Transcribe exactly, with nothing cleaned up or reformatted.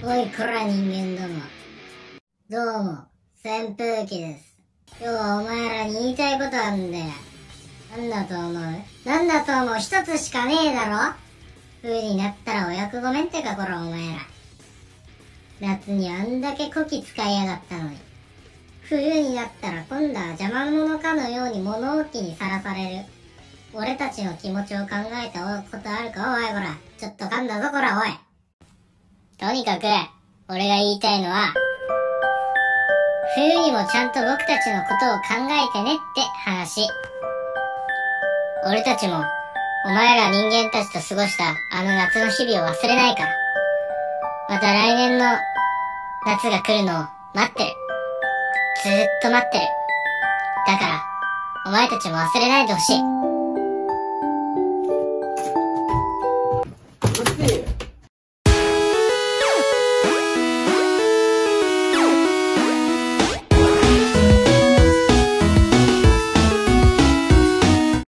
おいこら人間ども。どうも、扇風機です。今日はお前らに言いたいことあんだよ。なんだと思うなんだと思う一つしかねえだろ。冬になったらお役御免ってかこらお前ら。夏にあんだけこき使いやがったのに。冬になったら今度は邪魔者かのように物置にさらされる。俺たちの気持ちを考えたことあるかおいこら。ちょっと噛んだぞこらおい。とにかく、俺が言いたいのは、冬にもちゃんと僕たちのことを考えてねって話。俺たちも、お前ら人間たちと過ごしたあの夏の日々を忘れないから。また来年の夏が来るのを待ってる。ずーっと待ってる。だから、お前たちも忘れないでほしい。